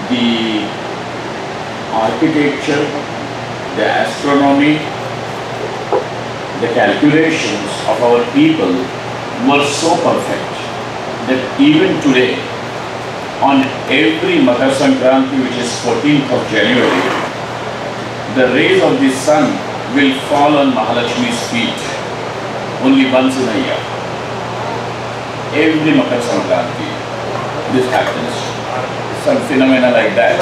the architecture, the astronomy, the calculations of our people were so perfect that even today, on every Makar Sankranti, which is 14th of January, the rays of the sun will fall on Mahalakshmi's feet only once in a year. Every Makar Sankranti, this happens. Some phenomena like that.